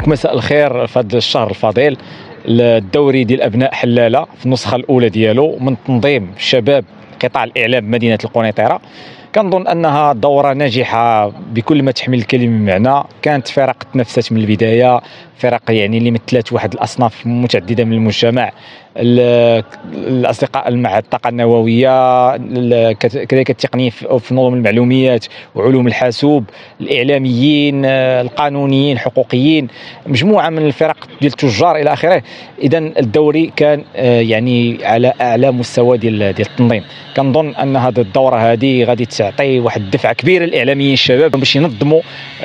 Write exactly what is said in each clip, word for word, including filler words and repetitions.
مساء الخير. في هذا الشهر الفضيل الدوري ديال ابناء حلاله في النسخه الاولى ديالو من تنظيم شباب قطاع الاعلام بمدينه القنيطره، كنظن انها دوره ناجحه بكل ما تحمل الكلمه من معنى. كانت فرق تنافست من البدايه، فرق يعني اللي مثلت واحد الاصناف متعدده من المجتمع، الاصدقاء مع الطاقه النوويه، كذلك التقنيه في نظم المعلومات وعلوم الحاسوب، الاعلاميين، القانونيين، الحقوقيين، مجموعه من الفرق ديال التجار الى اخره. اذا الدوري كان يعني على اعلى مستوى ديال ديال التنظيم. كنظن ان هذه الدوره هذه غادي تعطي واحد الدفعه كبيره للاعلاميين الشباب باش ينظموا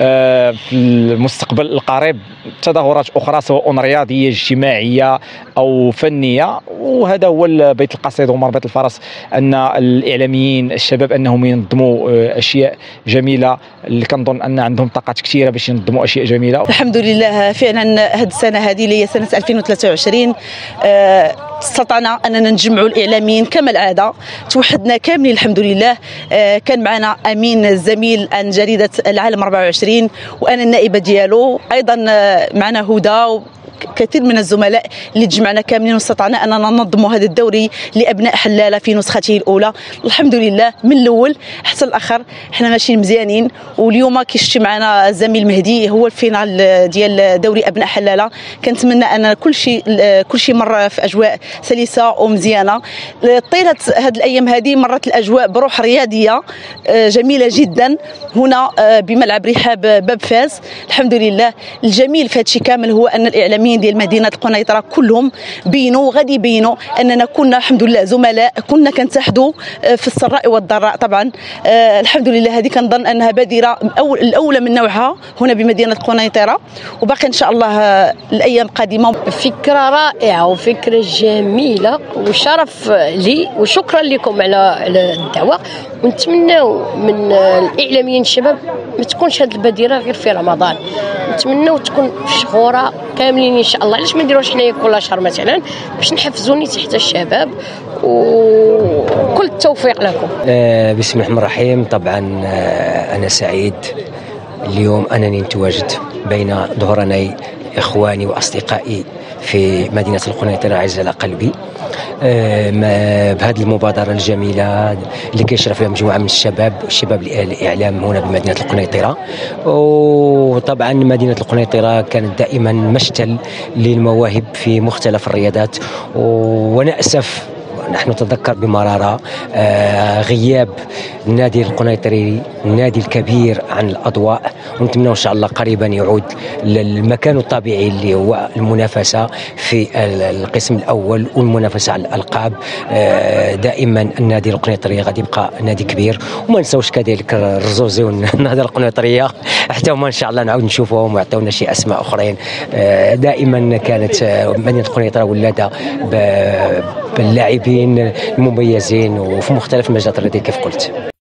في المستقبل القريب تظاهرات اخرى سواء رياضيه اجتماعيه او فنيه. وهذا هو بيت القصيد ومربط الفرس، ان الاعلاميين الشباب انهم ينظموا اشياء جميله، اللي كنظن ان عندهم طاقات كثيره باش ينظموا اشياء جميله. الحمد لله فعلا هذه السنه هذه اللي هي سنه ألفين وثلاثة وعشرين أه استطعنا اننا نجمعوا الاعلاميين كما العاده، توحدنا كاملين الحمد لله. أه كان معنا امين الزميل عن جريده العالم أربعة وعشرين وانا النائبه ديالو، ايضا معنا هدى، كثير من الزملاء اللي تجمعنا كاملين واستطعنا اننا ننظموا هذا الدوري لابناء حلاله في نسخته الاولى. الحمد لله من الاول حتى الاخر حنا ماشيين مزيانين. واليوم كيشتي معنا الزميل مهدي هو الفينال ديال دوري ابناء حلاله. كنتمنى ان كل شيء كل شيء مر في اجواء سلسه ومزيانه. طيله هذه الايام هذه مرت الاجواء بروح رياضيه جميله جدا هنا بملعب رحاب باب فاس. الحمد لله. الجميل في هذا الشيء كامل هو ان الاعلاميين ديال مدينه القنيطره كلهم بينوا غادي يبينوا اننا كنا الحمد لله زملاء، كنا كنتحدوا في السراء والضراء. طبعا آه الحمد لله هذه كنظن انها بادره أول الاولى من نوعها هنا بمدينه القنيطره، وباقي ان شاء الله آه الايام القادمه. فكره رائعه وفكره جميله وشرف لي، وشكرا لكم على على الدعوه. ونتمناو من الاعلاميين الشباب ما تكونش هذه البادره غير في رمضان، نتمناو تكون شهوره كاملين ان شاء الله. علاش ما نديروش حنايا كل شهر مثلا باش نحفزوا نتاع الشباب، وكل التوفيق لكم. آه بسم الله الرحمن الرحيم. طبعا آه انا سعيد اليوم انني متواجد بين ظهراني اخواني واصدقائي في مدينة القنيطرة عز على قلبي، آه بهذه المبادرة الجميلة اللي كيشرف لها مجموعة من الشباب الشباب الإعلام هنا بمدينة القنيطرة. وطبعا مدينة القنيطرة كانت دائما مشتل للمواهب في مختلف الرياضات، ونأسف نحن نتذكر بمرارة آه غياب النادي القنيطري، النادي الكبير، عن الأضواء. ونتمنى إن شاء الله قريبا يعود للمكان الطبيعي اللي هو المنافسة في القسم الأول والمنافسة على الألقاب. آه دائما النادي القنيطري غادي يبقى نادي كبير. وما نساوش كذلك الرزوزي والنهضة القنيطرية حتى هما إن شاء الله نعاود نشوفوهم ويعطيونا شي أسماء أخرين. آه دائما كانت مدينة القنيطرة ولادة باللاعبين المميزين وفي مختلف المجالات الرياضية كيف قلت.